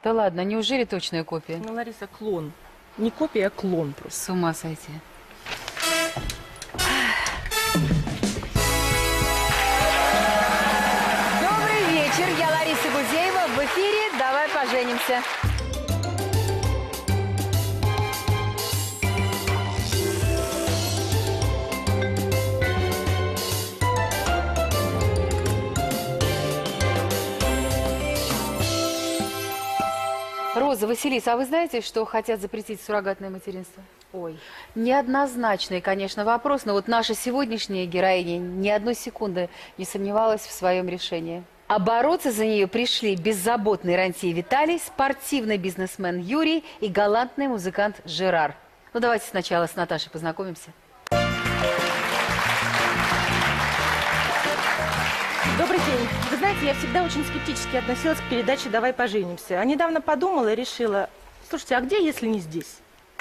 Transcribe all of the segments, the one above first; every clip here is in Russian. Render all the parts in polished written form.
Да ладно, неужели точная копия? Ну, Лариса, клон. Не копия, а клон просто. С ума сойти. Добрый вечер, я Лариса Гузеева. В эфире «Давай поженимся». Роза, Василиса, а вы знаете, что хотят запретить суррогатное материнство? Ой. Неоднозначный, конечно, вопрос, но вот наша сегодняшняя героиня ни одной секунды не сомневалась в своем решении. А бороться за нее пришли беззаботный рантье Виталий, спортивный бизнесмен Юрий и галантный музыкант Жерар. Ну, давайте сначала с Наташей познакомимся. Добрый день. Вы знаете, я всегда очень скептически относилась к передаче «Давай поженимся». А недавно подумала и решила, слушайте, а где, если не здесь?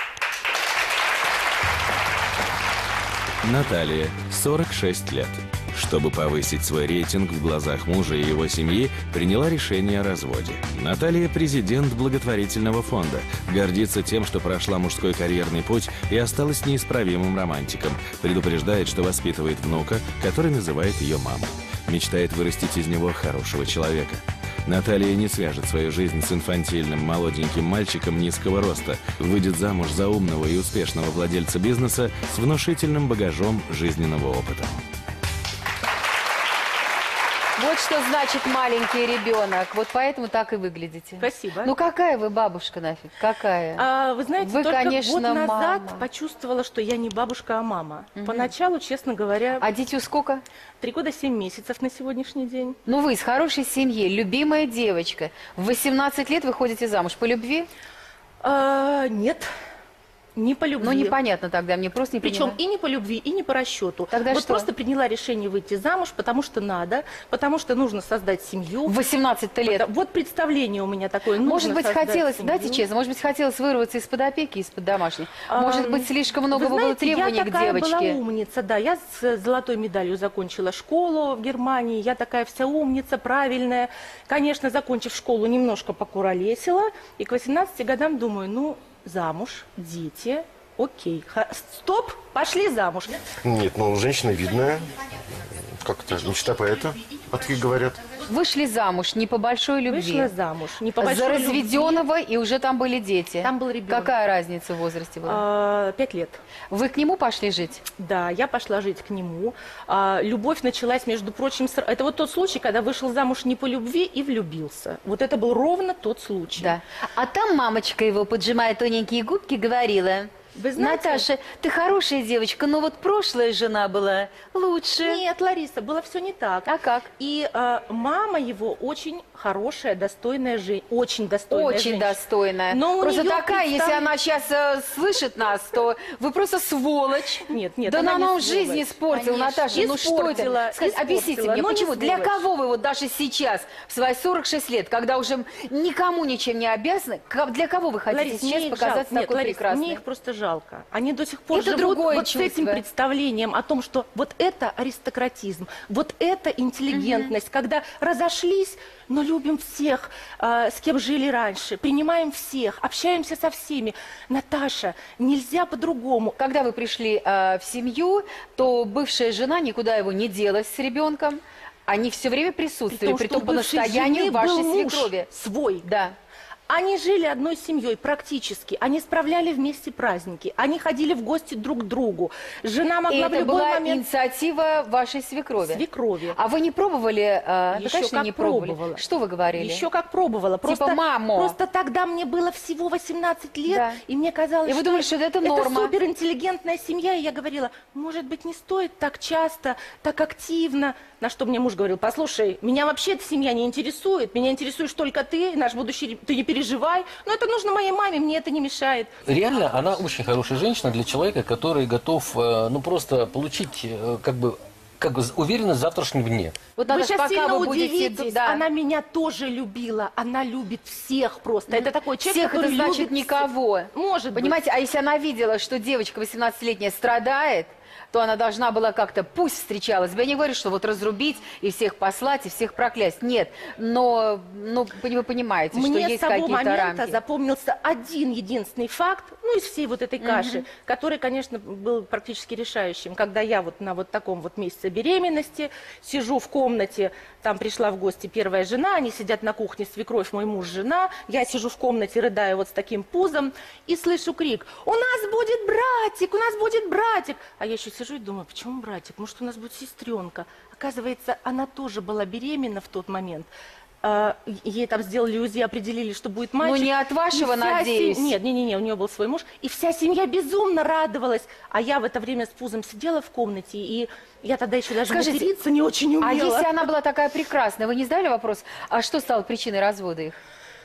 Наталья, 46 лет. Чтобы повысить свой рейтинг в глазах мужа и его семьи, приняла решение о разводе. Наталья – президент благотворительного фонда. Гордится тем, что прошла мужской карьерный путь и осталась неисправимым романтиком. Предупреждает, что воспитывает внука, который называет ее мамой. Мечтает вырастить из него хорошего человека. Наталья не свяжет свою жизнь с инфантильным молоденьким мальчиком низкого роста. Выйдет замуж за умного и успешного владельца бизнеса с внушительным багажом жизненного опыта. Вот что значит маленький ребенок. Вот поэтому так и выглядите. Спасибо. Ну какая вы бабушка нафиг? Какая? Вы знаете, Вы, только конечно, год назад мама. почувствовала, что я не бабушка, а мама. Поначалу, честно говоря, А дитю сколько? 3 года 7 месяцев на сегодняшний день. Ну вы из хорошей семьи, любимая девочка. В 18 лет вы ходите замуж по любви? Нет. Не по любви. Ну непонятно тогда, мне просто не Причем понимаю. и не по любви, и не по расчету. Тогда вот что? просто приняла решение выйти замуж, потому что надо, потому что нужно создать семью. В 18 лет. Вот представление у меня такое. Может нужно быть, создать хотелось, семью. дайте честно, может быть, хотелось вырваться из-под опеки, из-под домашней. Может быть, слишком много Вы было знаете, требований я к такая девочке. была умница, да. Я с золотой медалью закончила школу в Германии. Я такая вся умница, правильная. Конечно, закончив школу, немножко покуролесила. И к 18 годам думаю, ну, замуж, дети... Окей. Стоп, пошли замуж. Нет, ну, женщина видная. Как-то мечта поэта, такие говорят. Вышли замуж не по большой любви. Вышла замуж. Не по За большой разведенного, и уже там были дети. Там был ребенок. Какая разница в возрасте была? 5 лет. Вы к нему пошли жить? Да, я пошла жить к нему. Любовь началась, между прочим, это вот тот случай, когда вышел замуж не по любви и влюбился. Вот это был ровно тот случай. Да. А там мамочка его, поджимая тоненькие губки, говорила: Вы знаете, Наташа, ты хорошая девочка, но вот прошлая жена была лучше. Нет, Лариса, было все не так. А как? И мама его очень хорошая, достойная женщина. Очень достойная Очень женщина. достойная. Но у просто неё такая, если она сейчас слышит нас, то вы просто сволочь. Нет, Да она она не нам жизнь сволочь. испортила, Конечно. Наташа. Ну что это? Испортила, Объясните испортила, мне, но не почему? Для сволочь. кого вы вот даже сейчас, в свои 46 лет, когда уже никому ничем не обязаны, для кого вы хотите Ларис, мне сейчас их показаться жалко. Нет, такой Ларис, прекрасной? мне их просто жалко. Они до сих пор Это живут другое вот с этим чувство. представлением о том, что вот это аристократизм, вот это интеллигентность, когда разошлись, но любим всех, с кем жили раньше, принимаем всех, общаемся со всеми. Наташа, нельзя по-другому. Когда вы пришли в семью, то бывшая жена никуда его не делась с ребенком. Они все время присутствовали, При том, притом что по у бывшей настоянию жены вашей был муж свекрови. свой. Да. Они жили одной семьей практически, они справляли вместе праздники, они ходили в гости друг к другу. Жена И могла в это любой была момент... инициатива вашей свекрови. Свекрови. А вы не пробовали? Да, Еще конечно, как не пробовали. пробовала. Что вы говорили? Еще как пробовала. Просто, маму. Просто тогда мне было всего 18 лет, Да. и мне казалось, И вы думали, что это норма. Это суперинтеллигентная семья, и я говорила, может быть, не стоит так часто, так активно. На что мне муж говорил, послушай, меня вообще эта семья не интересует, меня интересуешь только ты, наш будущий, ты не переживай, но это нужно моей маме, мне это не мешает. Реально, она очень хорошая женщина для человека, который готов, ну, просто получить, как бы уверенность в завтрашнем дне. Вот Вы надо, сейчас пока сильно вы будете... удивитесь, Да. она меня тоже любила, она любит всех просто. Это такой человек, Всех это который значит любит никого. всех. Может быть. Понимаете, а если она видела, что девочка 18-летняя страдает, то она должна была как-то, пусть встречалась. Я не говорю, что вот разрубить и всех послать, и всех проклясть. Нет, но ну, вы понимаете, что Мне есть с того какие-то момента рамки. запомнился один единственный факт, ну, из всей вот этой каши, который, конечно, был практически решающим. Когда я вот на вот таком вот месяце беременности сижу в комнате, там пришла в гости первая жена, они сидят на кухне, свекровь, мой муж, жена, я сижу в комнате, рыдаю вот с таким пузом и слышу крик: «У нас будет братик, у нас будет братик!» А я еще сижу и думаю, почему братик? Может, у нас будет сестренка? Оказывается, она тоже была беременна в тот момент. Ей там сделали УЗИ, определили, что будет мальчик. Ну, не от вашего, И вся надеюсь. Нет, у нее был свой муж. И вся семья безумно радовалась. А я в это время с пузом сидела в комнате, и я тогда еще даже Скажите, материться не очень умела. А если она была такая прекрасная, вы не задали вопрос, а что стало причиной развода их?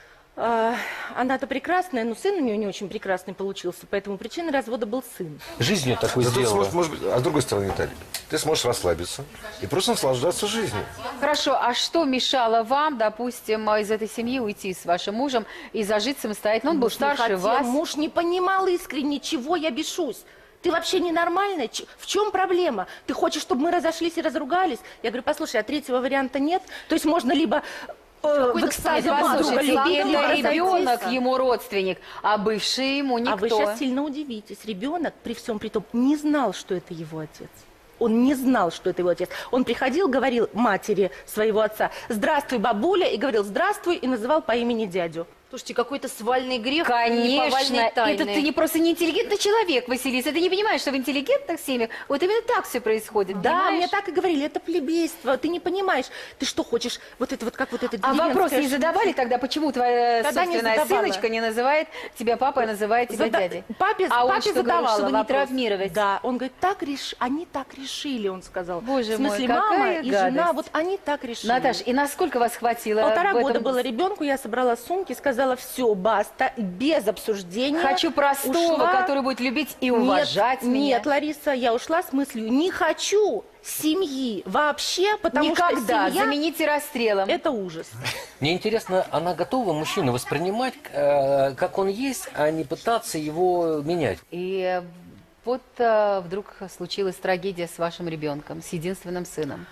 Она-то прекрасная, но сын у нее не очень прекрасный получился, поэтому причиной развода был сын. Жизнью такой Зато ты сделала. сможешь, может быть, а с другой стороны, Виталий, ты сможешь расслабиться и просто наслаждаться жизнью. Хорошо, а что мешало вам, допустим, из этой семьи уйти с вашим мужем и зажить самостоятельно? Он был Муж не старше хотел, вас. Муж не понимал искренне, чего я бешусь. Ты вообще ненормальная? В чем проблема? Ты хочешь, чтобы мы разошлись и разругались? Я говорю, послушай, а третьего варианта нет? То есть можно либо в экстазе друг друга Послушайте, любить, тебе либо это ребенок, разойтись. ему родственник, а бывший ему никто. А вы сейчас сильно удивитесь. Ребенок, при всем при том, не знал, что это его отец. Он не знал, что это его отец. Он приходил, говорил матери своего отца: «Здравствуй, бабуля», и говорил «здравствуй», и называл по имени дядю. Слушайте, какой-то свальный грех, Конечно, неповальной тайны. это ты не просто не интеллигентный человек, Василиса. Ты не понимаешь, что в интеллигентных семьях вот именно так все происходит. Да, понимаешь? мне так и говорили, это плебейство, ты не понимаешь. Ты что хочешь, вот это вот как вот это А вопрос не деревенское задавали тогда, почему твоя Тогда не собственная задавала. сыночка не называет тебя папой, а называет тебя дядей? Папе, А он папе что говорил, задавала чтобы не вопрос. травмировать? Да, он говорит, они так решили, он сказал. Боже В смысле, мой, мама какая и жена, гадость. вот они так решили. Наташ, и насколько вас хватило? 1,5 в этом- года было ребенку, я собрала сумки, сказала, все, баста, без обсуждения. Хочу простого, Ушла. который будет любить и уважать Нет, меня. Нет, Лариса, я ушла с мыслью, не хочу семьи вообще, потому Никогда. что семья Замените расстрелом. это ужас. Мне интересно, она готова мужчину воспринимать, как он есть, а не пытаться его менять? И вот вдруг случилась трагедия с вашим ребенком, с единственным сыном.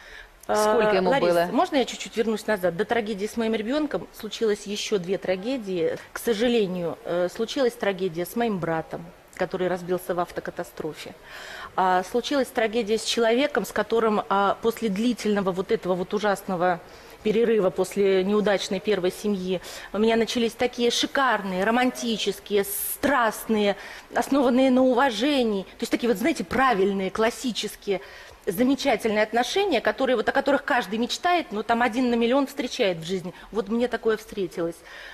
Сколько ему Ларис, было? можно я чуть-чуть вернусь назад? До трагедии с моим ребенком случилось еще 2 трагедии. К сожалению, случилась трагедия с моим братом, который разбился в автокатастрофе. Случилась трагедия с человеком, с которым после длительного вот этого вот ужасного перерыва, после неудачной первой семьи, у меня начались такие шикарные, романтические, страстные, основанные на уважении, то есть такие вот, знаете, правильные, классические, замечательные отношения, которые, вот, о которых каждый мечтает, но там 1 на миллион встречает в жизни. Вот мне такое встретилось.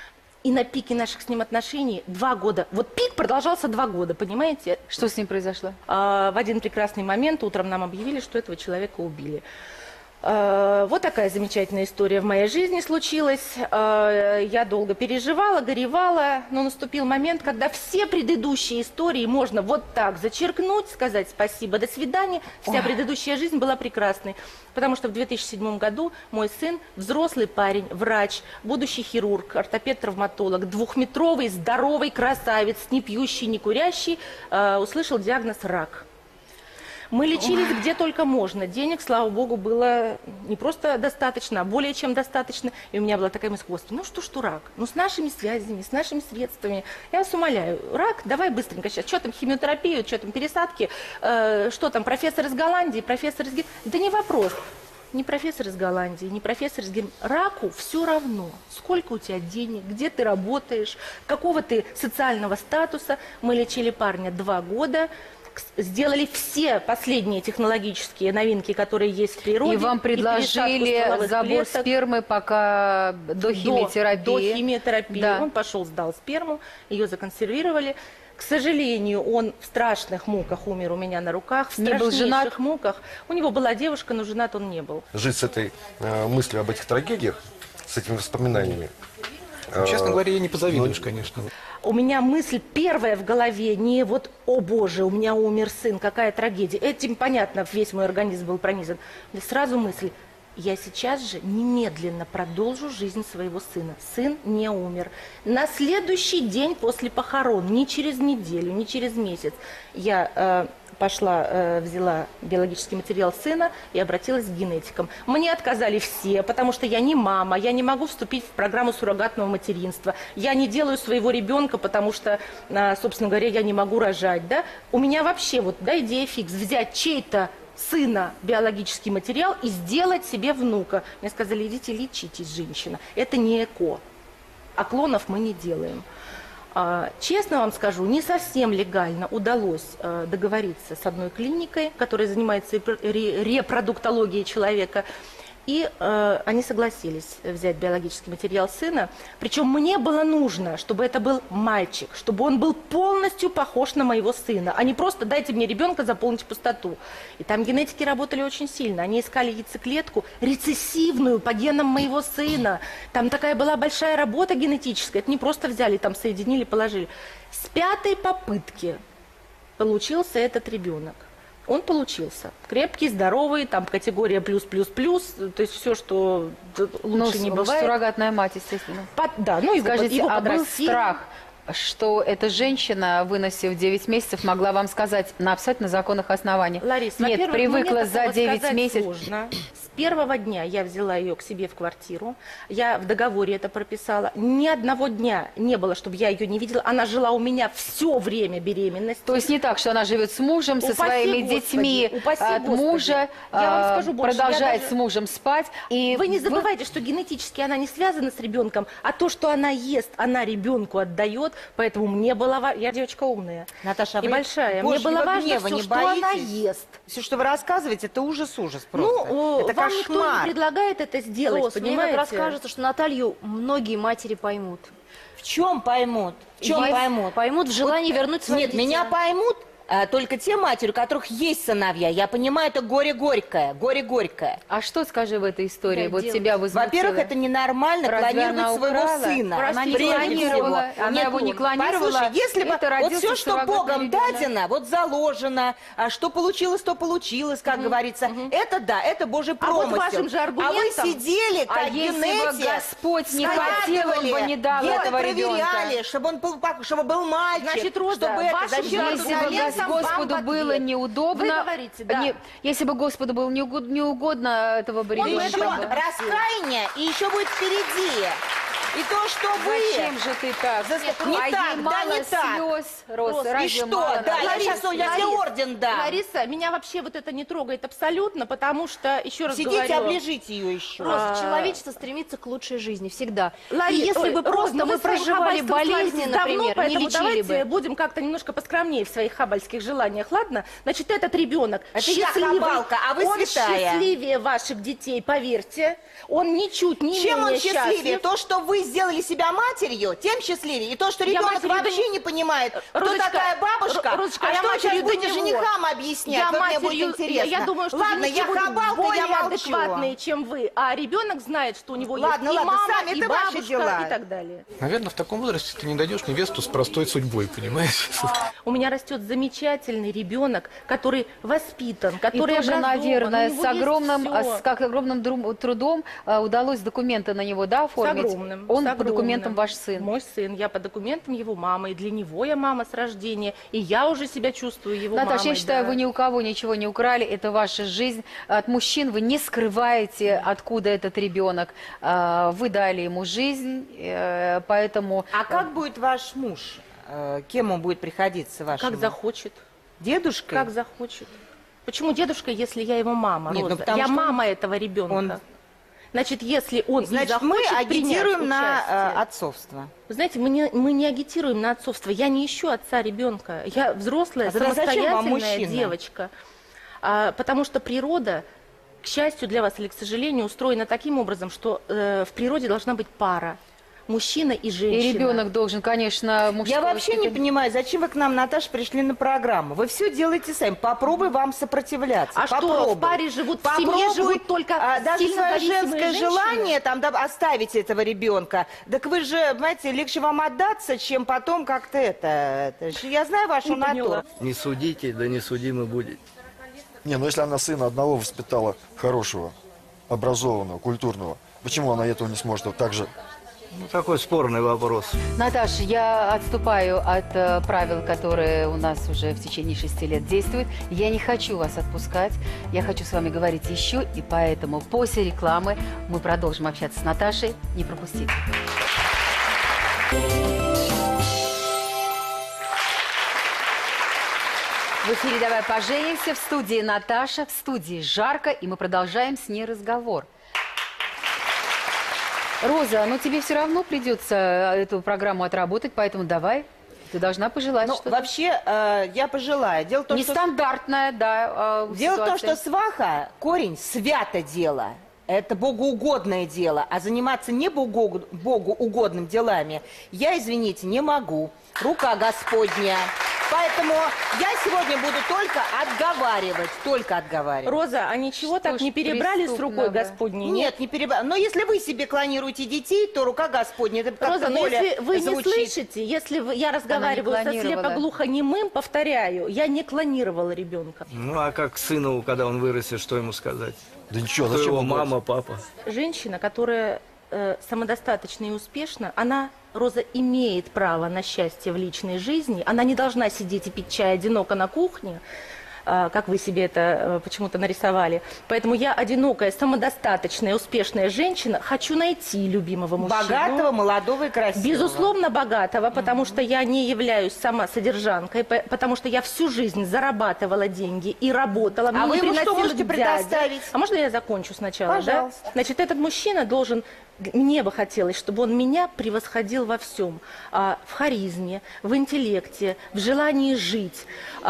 И на пике наших с ним отношений 2 года. Вот пик продолжался 2 года, понимаете? Что с ним произошло? В один прекрасный момент утром нам объявили, что этого человека убили. Вот такая замечательная история в моей жизни случилась. Я долго переживала, горевала, но наступил момент, когда все предыдущие истории можно вот так зачеркнуть, сказать спасибо, до свидания. Вся предыдущая жизнь была прекрасной. Потому что в 2007 году мой сын, взрослый парень, врач, будущий хирург, ортопед-травматолог, 2-метровый, здоровый красавец, не пьющий, не курящий, услышал диагноз рак. Мы лечились где только можно. Денег, слава богу, было не просто достаточно, а более чем достаточно. И у меня была такая мысль: Господи, ну что рак? Ну с нашими связями, с нашими средствами. Я вас умоляю, рак, давай быстренько сейчас. Что там химиотерапию, что там пересадки, что там профессор из Голландии, профессор из Германии. Да не вопрос. Не профессор из Голландии, не профессор из Германии. Раку все равно, сколько у тебя денег, где ты работаешь, какого ты социального статуса. Мы лечили парня 2 года. Сделали все последние технологические новинки, которые есть в природе. И вам предложили забор спермы пока до химиотерапии. До химиотерапии. Да. Он пошел, сдал сперму, ее законсервировали. К сожалению, он в страшных муках умер у меня на руках, в Не был страшнейших женат? муках. У него была девушка, но женат он не был. Жить с этой мыслью об этих трагедиях, с этими воспоминаниями. Честно говоря, я не позавидуешь, конечно. У меня мысль первая в голове не вот «О боже, у меня умер сын, какая трагедия». Этим, понятно, весь мой организм был пронизан. Но сразу мысль: я сейчас же немедленно продолжу жизнь своего сына. Сын не умер. На следующий день после похорон, не через неделю, не через месяц, я пошла, взяла биологический материал сына и обратилась к генетикам. Мне отказали все, потому что я не мама, я не могу вступить в программу суррогатного материнства. Я не делаю своего ребенка, потому что, собственно говоря, я не могу рожать. Да? У меня вообще вот, да, идея фикс, взять чей-то сына биологический материал и сделать себе внука. Мне сказали, идите лечитесь, женщина. Это не ЭКО. А клонов мы не делаем. Честно вам скажу, не совсем легально удалось договориться с одной клиникой, которая занимается репродуктологией человека. И они согласились взять биологический материал сына. Причем мне было нужно, чтобы это был мальчик, чтобы он был полностью похож на моего сына, а не просто дайте мне ребенка заполнить пустоту. И там генетики работали очень сильно. Они искали яйцеклетку рецессивную по генам моего сына. Там такая была большая работа генетическая. Это не просто взяли, там соединили, положили. С 5-й попытки получился этот ребенок. Он получился. Крепкий, здоровый, там категория плюс-плюс-плюс, то есть все, что лучше не бывает. Суррогатная мать, естественно. Да, ну его, Скажите, его а был подрастили. страх, что эта женщина, выносив 9 месяцев, могла вам сказать на абсолютно законных основаниях? Лариса, нет, во-первых, привыкла мне за такого 9 сказать месяцев. сложно. С первого дня я взяла ее к себе в квартиру, я в договоре это прописала. Ни одного дня не было, чтобы я ее не видела. Она жила у меня все время беременности. То есть не так, что она живет с мужем, со Упаси своими Господи, детьми упаси от Господи. мужа, Я вам скажу больше, продолжает я даже- с мужем спать. И Вы не забывайте, что генетически она не связана с ребенком, а то, что она ест, она ребенку отдает. Поэтому мне было важно. Я девочка умная Наташа, а и вы большая. Мне Божьего было важно гнева все, не что она боитесь? ест. Все, что вы рассказываете, это ужас-ужас просто. Ну, это вам никто не кошмар. предлагает это сделать, Рос, мне понимаете? как раз кажется, что Наталью многие матери поймут. В чем поймут? В чем Есть- поймут? Поймут в желании вернуть своих Нет, детей. меня поймут только те матери, у которых есть сыновья. Я понимаю, это горе горькое, горе горькое. А что, скажи, в этой истории Да, вот делать. тебя возмутило? Во-первых, это ненормально Разве клонировать она своего украла? сына. Она не Прежде клонировала, всего. она его не клонировала. Послушай, если бы это вот родился все, что суррогатный Богом ребенок. дадено, вот заложено, а что получилось, то получилось, как говорится, это да, это Божий А вот промысел. вашим же аргументом- А вы сидели, А как если бы генетия, Господь не хотел, он бы не дал гены этого ребенка. проверяли, чтобы он был, чтобы был мальчик, Значит, Роза, чтобы это, вашим зачем же Если бы аргументом вам Господу в ответ. было неудобно, Вы говорите, да. если бы Господу было не угодно этого бы Он ребенка. еще бы. раскаяние, и еще будет впереди. И то, что вы... Зачем же ты так? Не а так, ей да, мало не так. слез, Рос, Рос, и разве И что? мало Да, надо? я сейчас тебе орден дам. Лариса, меня вообще вот это не трогает абсолютно, потому что, еще раз Сидите, говорю... оближите ее еще. Просто человечество стремится к лучшей жизни всегда. Лари- И если бы Рос, просто но вы вы своим проживали хабальством болезни, славитесь давно, например, не поэтому лечили давайте бы. будем как-то немножко поскромнее в своих хабальских желаниях, ладно? Значит, этот ребенок Это я счастливый, хабалка, а вы он святая. счастливее ваших детей, поверьте. Он ничуть не Чем он менее счастливее? счастлив. То, что вы сделали себя матерью, тем счастливее. И то, что Я ребенок матерью вообще да не понимает, кто Розочка, такая бабушка, Розочка, а я что вы сейчас матерью будете до него. женихам объяснять? Я Вот мне будет матерью, интересно. я думаю, что ладно, женихи я будут хабалка, более я молчу. адекватные, чем вы. А ребенок знает, что у него Ладно, есть и ладно, мама, сами, и это ваши бабушка, дела. и так далее. Наверное, в таком возрасте ты не дойдешь невесту с простой судьбой, понимаешь? У меня растет замечательный ребенок, который воспитан, И который тоже, образован, наверное, у него с огромным, есть всё. как огромным трудом удалось документы на него, да, С оформить? огромным. Он с по огромным. документам ваш сын. Мой сын, я по документам его мамы, и для него я мама с рождения, и я уже себя чувствую его Наташа, мамой. я считаю, да. вы ни у кого ничего не украли, это ваша жизнь. От мужчин вы не скрываете, откуда этот ребенок. Вы дали ему жизнь, поэтому... А как будет ваш муж? Кем он будет приходиться вашему? Как захочет. Дедушкой? Как захочет. Почему дедушка, если я его мама, Нет, ну Роза? потому Я что мама этого ребенка. он- Значит, если он Значит, захочет мы принять агитируем на участие- отцовство. Вы знаете, мы не агитируем на отцовство. Я не ищу отца ребенка. Я взрослая, А тогда зачем вам самостоятельная мужчина? девочка. Потому что природа, к счастью для вас или к сожалению, устроена таким образом, что в природе должна быть пара. Мужчина и женщина. И ребенок должен, конечно, мужской Я вообще не воспитание. понимаю, зачем вы к нам, Наташа, пришли на программу. Вы все делаете сами. Попробуй вам сопротивляться. А что, Попробуй. в паре живут, в семье Попробуй, живут только даже сильно свое зависимые женское женщины? желание там оставить этого ребенка. Так вы же, понимаете, легче вам отдаться, чем потом как-то это. Я знаю вашу Не поняла. натуру. Не судите, да не судимы будете. Не, ну если она сына одного воспитала хорошего, образованного, культурного, почему она этого не сможет вот так же Ну, такой спорный вопрос. Наташа, я отступаю от правил, которые у нас уже в течение 6 лет действуют. Я не хочу вас отпускать. Я хочу с вами говорить еще, и поэтому после рекламы мы продолжим общаться с Наташей. Не пропустите. В эфире «Давай поженимся», в студии Наташа, в студии жарко, и мы продолжаем с ней разговор. Роза, ну тебе все равно придется эту программу отработать, поэтому давай, ты должна пожелать Ну, что-то. вообще, я пожелаю. Дело в том, Нестандартная, да, Дело в том, ситуация. что сваха, корень, свято дело. Это богоугодное дело. А заниматься не богоугодным делами я, извините, не могу. Рука Господня. Поэтому я сегодня буду только отговаривать. Роза, а ничего Что так ж не перебрали с рукой преступного? Господней? Нет, не перебиваю. Но если вы себе клонируете детей, то рука Господня. Это как-то Роза, но более если вы не звучит. слышите, я разговариваю со клонировала. слепоглухонемым, повторяю, я не клонировала ребенка. Ну, а как сыну, когда он вырастет, что ему сказать? Да ничего, Кто зачем его он мама, папа? Женщина, которая самодостаточна и успешна, она, Роза, имеет право на счастье в личной жизни. Она не должна сидеть и пить чай одиноко на кухне, как вы себе это почему-то нарисовали. Поэтому я одинокая, самодостаточная, успешная женщина, хочу найти любимого мужчину. Богатого, молодого и красивого. Безусловно, богатого, потому что я не являюсь сама содержанкой, потому что я всю жизнь зарабатывала деньги и работала. Мне А не вы ему что приносил можете дядя. предоставить? А можно я закончу сначала? Пожалуйста. Да? Значит, этот мужчина должен... Мне бы хотелось, чтобы он меня превосходил во всем. В харизме, в интеллекте, в желании жить,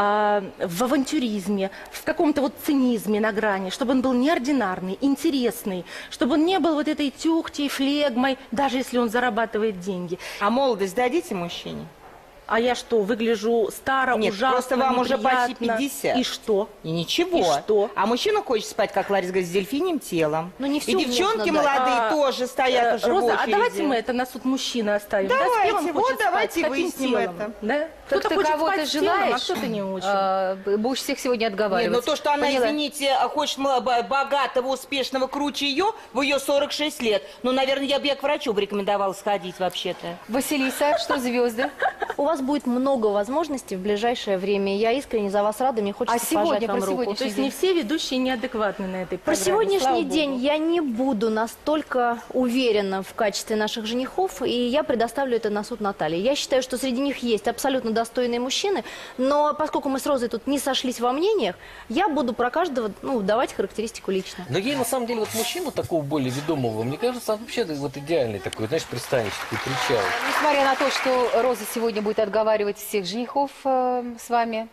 в авантюризме, в каком-то вот цинизме на грани, чтобы он был неординарный, интересный, чтобы он не был вот этой тюхтей, флегмой, даже если он зарабатывает деньги. А молодость дадите мужчине? А я что, выгляжу старо, Нет, ужасно, просто вам уже почти неприятно? 50. И что? И ничего. И что? А мужчина хочет спать, как Лариса говорит, с дельфиньим телом. Ну, не И всё девчонки можно дать. молодые тоже стоят уже в Роза, очереди. а давайте мы это на суд мужчины оставим. Да, с Давайте, кем он вот хочет давайте спать, с каким выясним телом? это. Да? Так Кто-то ты хочет кого-то спать с телом, желаешь? а кто-то не очень. Будешь всех сегодня Нет, отговаривать. ну то, что она, Поняла? извините, хочет богатого, успешного, круче ее, в ее 46 лет. Ну, наверное, я бы к врачу бы рекомендовала сходить вообще-то. Василиса, что звезды? У вас будет много возможностей в ближайшее время. Я искренне за вас рада, мне хочется А сегодня, пожать вам про руку. сегодня? То есть не все ведущие неадекватны на этой Про программе. слава сегодняшний богу. день я не буду настолько уверена в качестве наших женихов, и я предоставлю это на суд Натальи. Я считаю, что среди них есть абсолютно достойные мужчины, но поскольку мы с Розой тут не сошлись во мнениях, я буду про каждого давать характеристику лично. Но ей, на самом деле, вот мужчину такого более ведомого, мне кажется, он вообще вот идеальный такой, знаешь, пристанище, такой причал. Несмотря на то, что Роза сегодня будет отговаривать всех женихов с вами,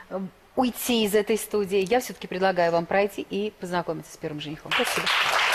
уйти из этой студии, я все-таки предлагаю вам пройти и познакомиться с первым женихом. Спасибо.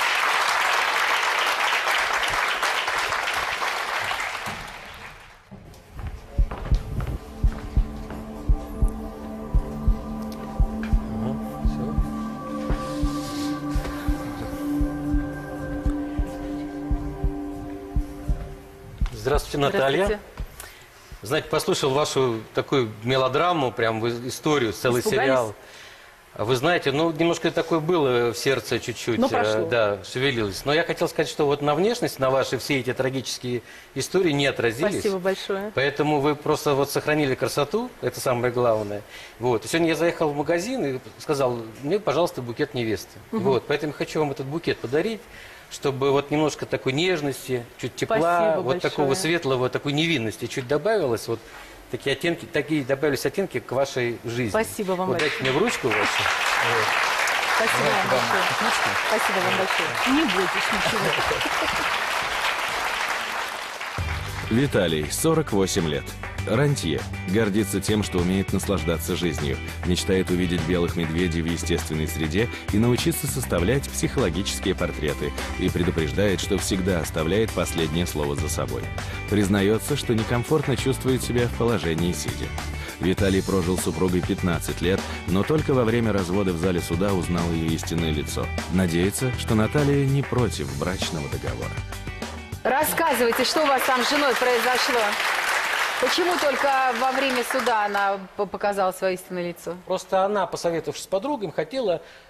Здравствуйте, Наталья. Здравствуйте. Знаете, послушал вашу такую мелодраму, прям историю, целый Испугались? сериал. Вы знаете, ну, немножко такое было в сердце чуть-чуть, Но прошло. да, шевелилось. Но я хотел сказать, что вот на внешность, на ваши все эти трагические истории не отразились. Спасибо большое. Поэтому вы просто вот сохранили красоту, это самое главное. Вот. И сегодня я заехал в магазин и сказал, мне, пожалуйста, букет невесты. Вот. Поэтому хочу вам этот букет подарить, чтобы вот немножко такой нежности, чуть тепла, Спасибо вот большое. такого светлого, такой невинности чуть добавилось. Вот такие оттенки, такие добавились оттенки к вашей жизни. Спасибо вам вот большое. дайте мне в ручку вашу. Вот. Спасибо вам большое. Отлично. Спасибо вам большое. Не бойтесь ничего. Виталий, 48 лет. Рантье. Гордится тем, что умеет наслаждаться жизнью. Мечтает увидеть белых медведей в естественной среде и научиться составлять психологические портреты. И предупреждает, что всегда оставляет последнее слово за собой. Признается, что некомфортно чувствует себя в положении сидя. Виталий прожил с супругой 15 лет, но только во время развода в зале суда узнал ее истинное лицо. Надеется, что Наталья не против брачного договора. Рассказывайте, что у вас там с женой произошло? Почему только во время суда она показала свое истинное лицо? Просто она, посоветовавшись с подругами, хотела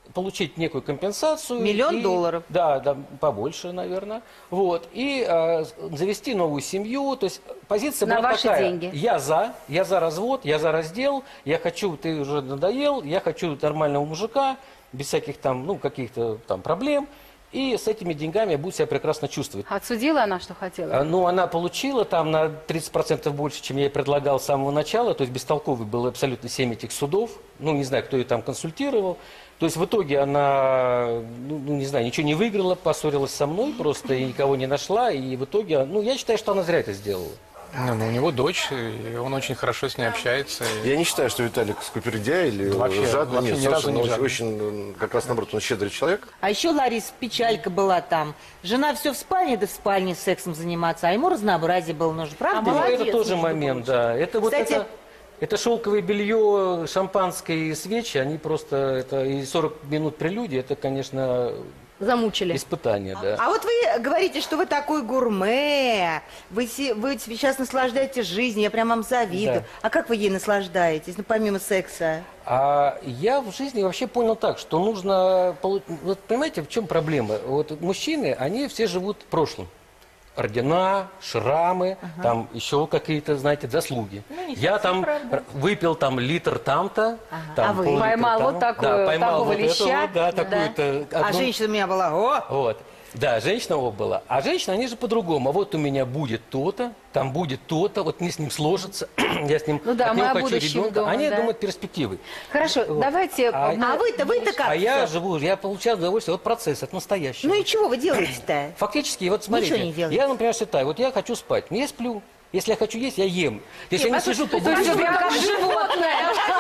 получить некую компенсацию. $1 000 000. Да, да, побольше, наверное. Вот. И завести новую семью. То есть позиция На была ваши такая. деньги. Я за развод, я за раздел, я хочу, ты уже надоел, я хочу нормального мужика, без всяких там, ну, каких-то там проблем. И с этими деньгами я буду себя прекрасно чувствовать. Отсудила она, что хотела? Ну, она получила там на 30% больше, чем я ей предлагал с самого начала. То есть бестолковый был абсолютно 7 этих судов. Ну, не знаю, кто ее там консультировал. То есть в итоге она, ну, не знаю, ничего не выиграла, поссорилась со мной просто и никого не нашла. И в итоге, ну, я считаю, что она зря это сделала. Ну, у него дочь, и он очень хорошо с ней общается. Я не считаю, что Виталик скупердяй или Вообще жадный. Нет, ни разу не совершенно, жадный. очень, как раз наоборот, он щедрый человек. А еще, Ларис, печалька была там. Жена все в спальне, да в спальне сексом заниматься, а ему разнообразие было нужно, правда? Ну, молодец, это тоже между момент, да. Это вот Кстати, это шелковое белье, шампанское и свечи, они просто, это и 40 минут прелюдии, это, конечно, Замучили. испытание, да. А вот вы говорите, что вы такой гурме, вы сейчас наслаждаетесь жизнью, я прям вам завидую. Да. А как вы ей наслаждаетесь, ну, помимо секса? А я в жизни вообще понял так, что нужно... Вот понимаете, в чем проблема? Вот мужчины, они все живут в прошлом. Ордена, шрамы, там еще какие-то, знаете, заслуги. Я там выпил там литр там-то, там А вы? пол-литра Поймал там. вот такую- Да, поймал такого вот это леща. вот, да, такую-то А одну- женщина у меня была, о! Вот. Да, женщина была. А женщины, они же по-другому. А вот у меня будет то-то, там будет то-то, вот мне с ним сложится, я с ним Ну да, от мы него о хочу будущем ребенка. думаем, Они да. думают перспективы. Хорошо, Вот. давайте... А А вы-то как? А я живу, я получаю удовольствие от процесса, от настоящего. Ну и чего вы делаете-то? Фактически, вот смотрите, Ничего не делаете. я, например, считаю, вот я хочу спать, но я сплю. Если я хочу есть, я ем. Если я не сижу, то То есть вы прям как животное.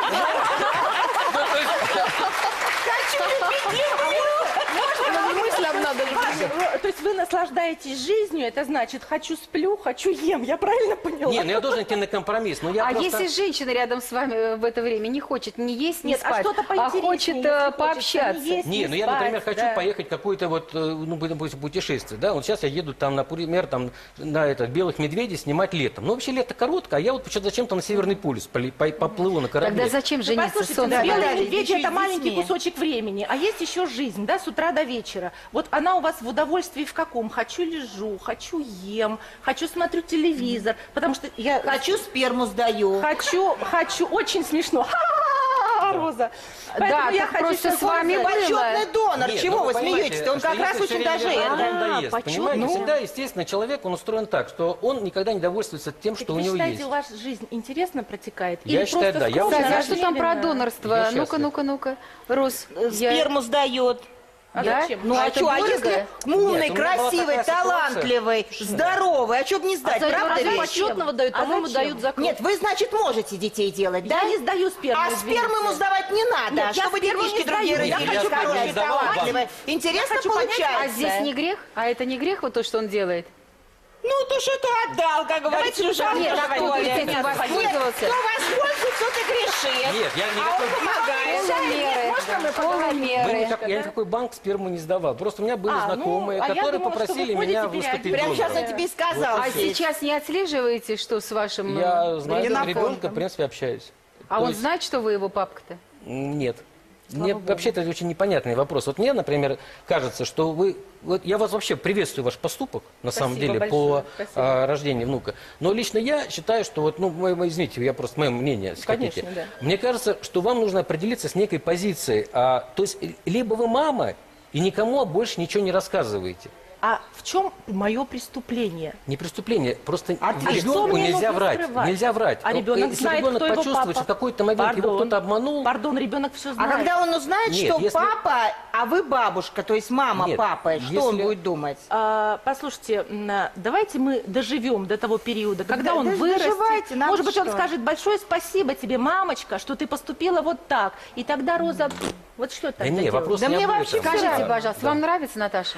Мыслям надо же. То есть вы наслаждаетесь жизнью, это значит, хочу сплю, хочу ем. Я правильно поняла? Не, ну я должен идти на компромисс. Но я А просто... если женщина рядом с вами в это время не хочет ни есть, ни Нет, а спать, что-то поинтереснее, хочет если хочется пообщаться? не есть, Не, ну я, спать, например, хочу да. поехать какое-то вот, ну, допустим, путешествие, да, вот сейчас я еду там, например, там, на этот, белых медведей снимать летом. Ну, вообще лето короткое, а я вот почему-то зачем-то на Северный полюс поплыву на корабле. Тогда зачем Ну, жениться? послушайте, Солнце да, белые горит. медведи еще и это с маленький детьми. кусочек времени, а есть еще жизнь, да, с утра до вечера. Вот она у вас в удовольствии в каком? Хочу лежу, хочу ем, хочу смотрю телевизор, потому что я Хочу сперму сдаю. хочу, очень смешно. Ха-ха-ха, Роза. Поэтому я так хочу просто сейчас с вами сказать. Почетный донор, Нет, чего ну, вы понимаете, смеетесь-то? Он что как раз если очень всё даже время это. он надоест, почетный понимаете? донор. Всегда, естественно, человек, он устроен так, что он никогда не довольствуется тем, что у Вы него считаете, есть. у вас жизнь интересно протекает? Я Или считаю, просто да. Я скромно, уже- Кстати, а что там про размеренно? донорство? Я Ну-ка, счастлив. ну-ка, ну-ка. Рус, Сперму сдает. А Да? зачем? Ну а это что, а дорого? если умный, Нет, у меня была красивый, такая ситуация. талантливый, здоровый, а что бы не сдать, правда А ведь? почетного дают, А по-моему, зачем? дают за кровь. Нет, вы, значит, можете детей делать, да? Я не сдаю сперму, А извините. сперму ему сдавать не надо, Нет, я чтобы сперму детишки не другие сдаю. Я родились, хочу здоровые, понять, сдавал талантливые. вам. Интересно хочу понять, получается. А здесь не грех? А это не грех, вот то, что он делает? Ну, ты что-то отдал, как говорится, уже Нет, а кто этим воспользовался? Кто воспользуется, тот и грешит. Нет, я А он никакой... помогает. Полумеры. Я никакой банк сперму не сдавал. Просто у меня были А, ну, знакомые, а я которые думала, что попросили вы меня ходите, выступить Прямо сейчас донором. я тебе и сказал. А здесь. сейчас не отслеживаете, что с вашим Я знаю Генофонд. ребенка, в принципе, общаюсь. А То он есть- знает, что вы его папка-то? Нет. Мне вообще это очень непонятный вопрос. Вот мне, например, кажется, что вы... Вот я вас вообще приветствую ваш поступок, на самом Спасибо деле, большое, по спасибо. рождению внука. Но лично я считаю, что вот, ну, извините, я просто мое мнение, если Конечно, хотите. да. Мне кажется, что вам нужно определиться с некой позицией. То есть либо вы мама и никому больше ничего не рассказываете. А в чем мое преступление? Не преступление, просто Ответ. Что ребенку мне нельзя нужно врать. скрывать? Нельзя врать. А ребенок Если знает, ребенок кто его почувствует, папа. что в какой-то момент его кто-то обманул, Пардон, ребенок все А знает. когда он узнает, Нет, что если- папа, а вы бабушка, то есть мама Нет, папы, что он если- будет думать? Послушайте, давайте мы доживем до того периода, когда он вырастет. доживайте, нам Может быть, он что? скажет большое спасибо тебе, мамочка, что ты поступила вот так. И тогда Роза, вот что Да тогда не, делать? вопрос Да не мне об вообще этом. Скажите, Да. пожалуйста, вам нравится Наташа?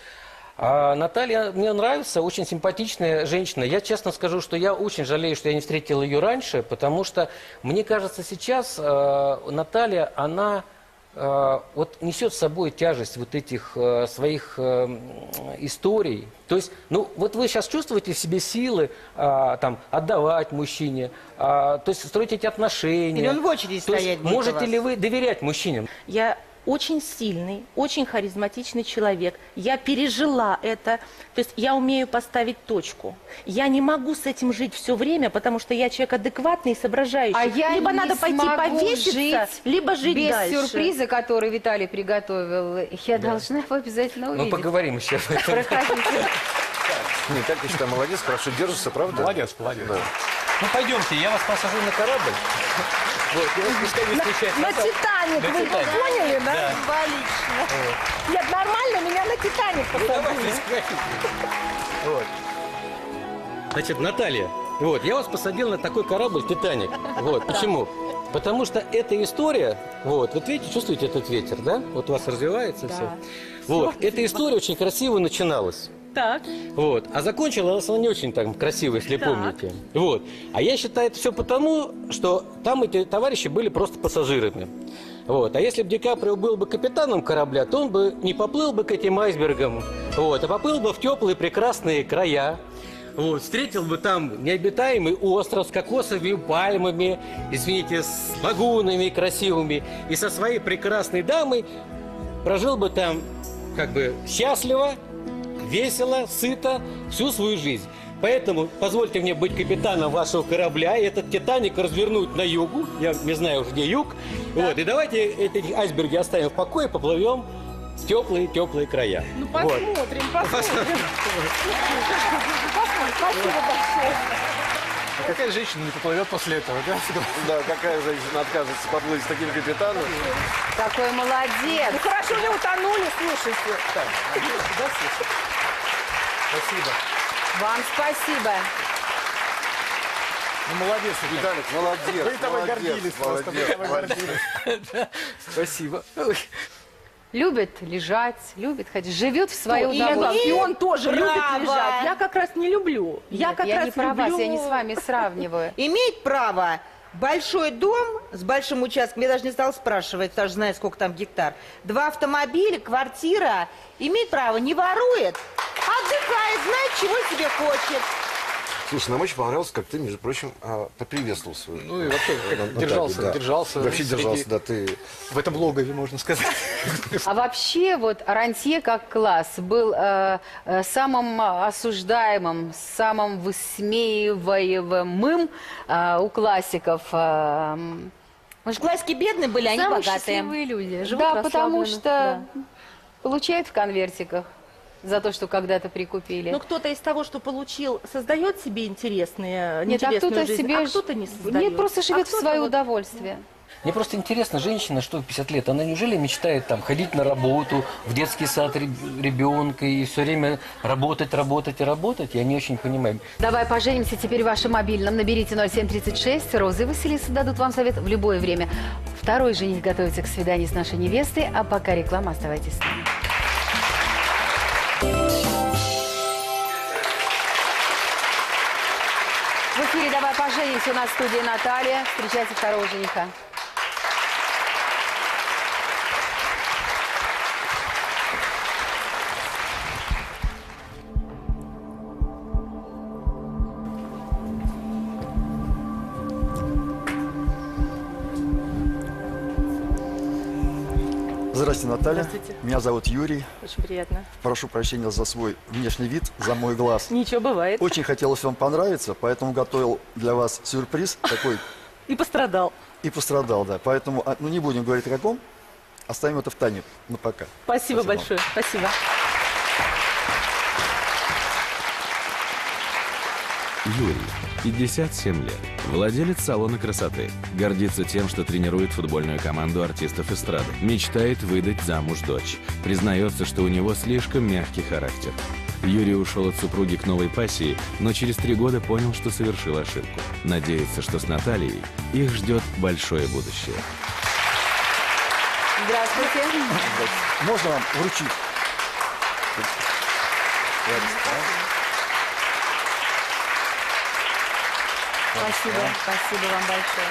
Наталья мне нравится, очень симпатичная женщина. Я честно скажу, что я очень жалею, что я не встретил ее раньше, потому что, мне кажется, сейчас Наталья, она вот несет с собой тяжесть вот этих своих историй. То есть, ну, вот вы сейчас чувствуете в себе силы там, отдавать мужчине, то есть строить эти отношения. Или он в очереди То есть стоять будет у можете вас? ли вы доверять мужчинам? Я очень сильный, очень харизматичный человек. Я пережила это, то есть я умею поставить точку. Я не могу с этим жить все время, потому что я человек адекватный и соображающий. А я либо не надо пойти смогу повеситься, жить либо жить без дальше. сюрприза, который Виталий приготовил. Я должна его обязательно увидеть. Ну, поговорим еще об этом. Проходите. Не, так я считаю, молодец, хорошо держишься, правда? Молодец, молодец. Да. Ну, пойдемте, я вас посажу на корабль. Вот, я вас пускай не встречать. На «Титаник», На вы «Титаник». поняли, да? Да. Символично. Нет, нормально, меня на «Титаник» посадили. Вот. Значит, Наталья, вот, я вас посадил на такой корабль «Титаник». Вот, почему? Потому что эта история, вот видите, чувствуете этот ветер, да? Вот у вас развивается все. Вот, эта история очень красиво начиналась. Так. Вот. А закончилась она не очень там красиво, если помните. Вот. А я считаю это все потому, что там эти товарищи были просто пассажирами. Вот. А если бы Ди Каприо был бы капитаном корабля, то он бы не поплыл бы к этим айсбергам, вот, а поплыл бы в теплые прекрасные края. Вот, встретил бы там необитаемый остров с кокосовыми пальмами, извините, с лагунами красивыми, и со своей прекрасной дамой прожил бы там как бы счастливо, весело, сыто всю свою жизнь. Поэтому позвольте мне быть капитаном вашего корабля, и этот «Титаник» развернуть на югу, я не знаю уже где юг, вот, и давайте эти айсберги оставим в покое, поплывем в теплые края. Ну, посмотрим, посмотрим. Спасибо большое. А какая женщина не поплывет после этого, да? Да, какая женщина откажется поплыть с таким капитаном? Какой молодец. Ну, хорошо, не утонули, слушайте. Спасибо. Вам спасибо. Ну, молодец, Виталик, молодец. Вы тобой гордились просто, вы тобой гордились. Спасибо. Любит лежать, любит ходить, живет в свое И удовольствие. он тоже Право. любит лежать. Я как раз не люблю. Нет, как я раз не про вас, люблю- я не с вами сравниваю. Имеет право большой дом с большим участком, я даже не стала спрашивать, потому что знаю, сколько там гектар. 2 автомобиля, квартира. Имеет право, не ворует, отдыхает, знает, чего себе хочет. Слушай, нам очень понравилось, как ты, между прочим, поприветствовал свою. Ну и вообще, как Наталью, держался, да. держался. Вообще среди- держался, да, ты. В этом логове, можно сказать. А вообще вот рантье как класс был самым осуждаемым, самым высмеиваемым у классиков. Может, классики бедные были, они Самые богатые. счастливые люди. Живут Да, потому расслабленно. что получают в конвертиках за то, что когда-то прикупили. Ну, кто-то из того, что получил, создает себе интересные, Нет, а интересную кто-то жизнь, себе а кто-то не создает. Нет, просто живет А в кто-то свое вот- удовольствие. Мне просто интересно, женщина, что в 50 лет, она неужели мечтает там ходить на работу, в детский сад ребенка и все время работать, работать и работать? Я не очень понимаю. Давай поженимся теперь в вашем мобильном. Наберите 0736. Роза и Василиса дадут вам совет в любое время. Второй жених готовится к свиданию с нашей невестой, а пока реклама, оставайтесь с нами. В эфире «Давай поженимся», у нас в студии Наталья. Встречайте второго жениха. Здравствуйте, Наталья. Здравствуйте. Меня зовут Юрий. Очень приятно. Прошу прощения за свой внешний вид, за мой глаз. Ничего, бывает. Очень хотелось вам понравиться, поэтому готовил для вас сюрприз такой И пострадал. и пострадал, да. Поэтому, ну, не будем говорить о каком, оставим это в тайне на пока. Спасибо вам. большое. Спасибо. Юрий, 57 лет, владелец салона красоты. Гордится тем, что тренирует футбольную команду артистов эстрады. Мечтает выдать замуж дочь. Признается, что у него слишком мягкий характер. Юрий ушел от супруги к новой пассии, но через 3 года понял, что совершил ошибку. Надеется, что с Натальей их ждет большое будущее. Здравствуйте. Можно вам вручить? Спасибо. Спасибо вам большое.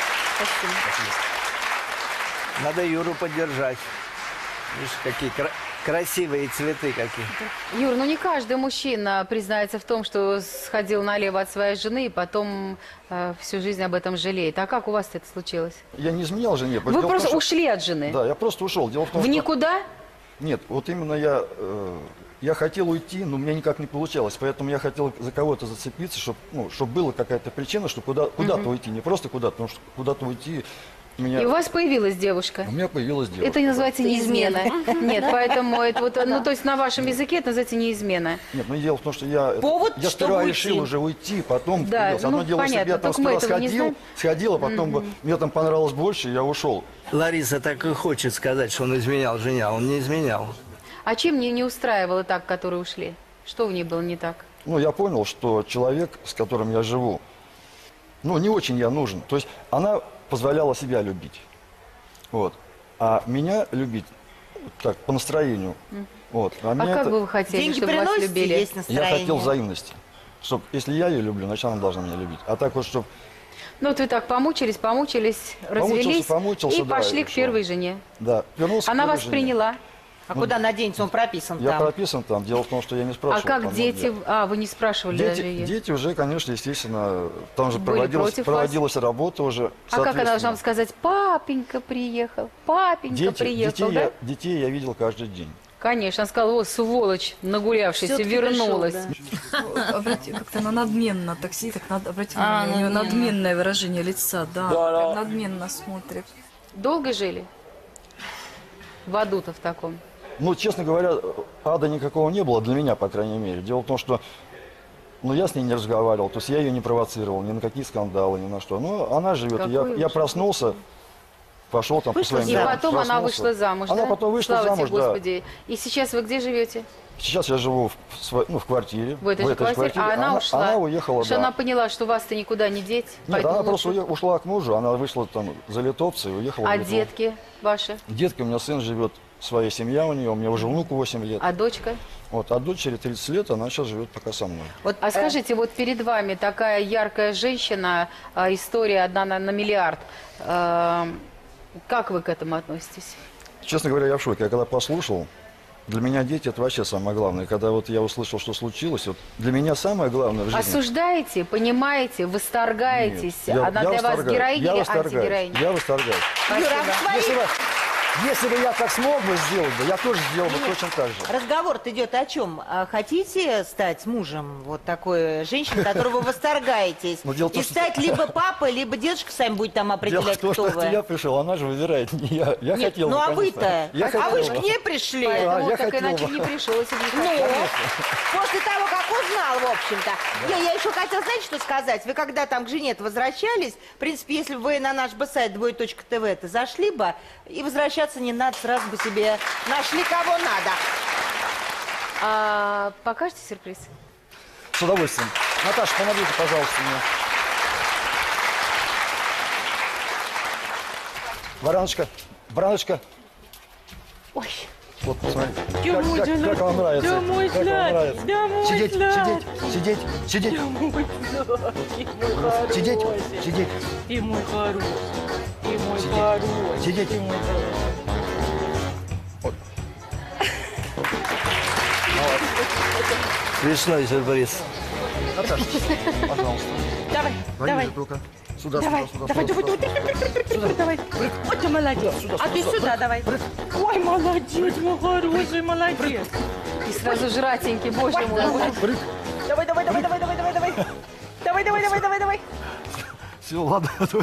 Спасибо. Надо Юру поддержать. Видишь, какие Красивые цветы какие. Юр, ну не каждый мужчина признается в том, что сходил налево от своей жены и потом всю жизнь об этом жалеет. А как у вас это случилось? Я не изменял жене. Вы просто ушли от жены? Да, я просто ушел. Дело в том, В что... никуда? Нет, вот именно я хотел уйти, но у меня никак не получалось. Поэтому я хотел за кого-то зацепиться, чтобы была какая-то причина, чтобы куда-то уйти. Не просто куда-то, потому что куда-то уйти... И у вас появилась девушка? У меня появилась девушка. Это называется не измена. Нет, поэтому это вот, ну то есть на вашем языке это называется не измена. Нет, ну дело в том, что я сперва решил уже уйти, потом да, одно ну, дело, понятно, чтобы я там сперва сходил, а потом мне там понравилось больше, и я ушел. Лариса так и хочет сказать, что он изменял жене, а он не изменял. А чем не устраивало так, которые ушли? Что в ней было не так? Ну, я понял, что человек, с которым я живу, ну, не очень я нужен. То есть она позволяла себя любить. Вот. А меня любить так, по настроению. Вот. А как бы вы хотели, Деньги чтобы вас приносите, любили? есть настроение. Я хотел взаимности. Чтоб, если я ее люблю, значит, она должна меня любить. А так вот, чтобы... Ну, вот вы так помучились, развелись помучился, и да, пошли и к ушел. первой жене. Да, вернулся Она к первой вас жене. приняла. А куда наденется, он прописан Я там. прописан там. Дело в том, что я не спрашивал. А как там, дети? где. Вы не спрашивали даже ее? Дети уже, конечно, естественно, там же Были против проводилась работа уже. А как она должна соответственно. вам сказать, папенька приехал, папенька приехал, да? Детей я видел каждый день. Конечно, она сказала, о, сволочь, нагулявшаяся, Всё-таки вернулась. пришел, да. Обрати, как-то она надменно, такси, так обрати внимание, у нее надменное выражение лица, да, прям надменно смотрит. Долго жили? В аду-то в таком? Ну, честно говоря, ада никакого не было, для меня, по крайней мере. Дело в том, что я с ней не разговаривал, то есть я ее не провоцировал, ни на какие скандалы, ни на что. Но она живет, я проснулся, пошел там по своим И делам. потом она проснулся. вышла замуж, Она да? потом вышла Слава замуж, тебе, да. Господи. И сейчас вы где живете? Сейчас я живу в квартире. В этой же квартире? А она ушла? Она уехала, Потому что да. она поняла, что вас-то никуда не деть. Нет, пойду она лучше. просто ушла к мужу, она вышла там за литовца и уехала. А в Литву. детки ваши? Детки, у меня сын живет, своя семья у нее, у меня уже внуку 8 лет. А дочка? Вот, а дочери 30 лет, она сейчас живет пока со мной. А скажите, вот перед вами такая яркая женщина, история одна на миллиард. Как вы к этому относитесь? Честно говоря, я в шоке. Я когда послушал, для меня дети – это вообще самое главное. Когда вот я услышал, что случилось, вот для меня самое главное в жизни… Осуждаете, понимаете, восторгаетесь? Нет, Она для вас восторгаюсь. героиня Я или восторгаюсь. антигероиня? Я восторгаюсь. Если бы я так смог бы сделать, я тоже сделал бы точно так же. Разговор-то идет о чем? Хотите стать мужем вот такой женщины, которой вы восторгаетесь? Но дело в том, И что- стать либо папой, либо дедушка сами будет там Дело в определять, том, кто что это вы. я пришел, она же выбирает, не я. Я Нет, хотел ну бы, а конечно. вы-то? Я А вы же хотел к бы. ней пришли. Поэтому я так хотела иначе бы. не пришел, если бы не Ну, хотел. после того, как узнал, в общем-то. Я еще хотела, знаете, что сказать? Вы когда там к жене возвращались, в принципе, если бы вы на наш бы сайт *tv зашли бы, и возвращаться не надо, сразу бы себе нашли кого надо. Покажете сюрприз? С удовольствием. Наташа, помогите, пожалуйста, мне. Бараночка, бараночка. Ой, Вот, посмотри. Домой, Как вам нравится? домой, Как вам Слав, нравится? домой, Сидеть, Слав. сидеть, сидеть, сидеть. Сидеть, сидеть, Ты мой хороший, ты мой Сидеть. хороший, сидеть. ты мой хороший. Смешной сюрприз. Наташа, пожалуйста. Давай, Возьми давай. только. Сюда, Давай, сюда, давай, сюда, давай, сюда. давай. Вот ты молодец. А ты сюда давай. Ой, молодец, мой хороший, молодец. и сразу жратенький, боже мой. Давай, давай, давай, давай, давай, давай, давай. Давай, давай, давай, давай, давай. Все, ладно. Домой,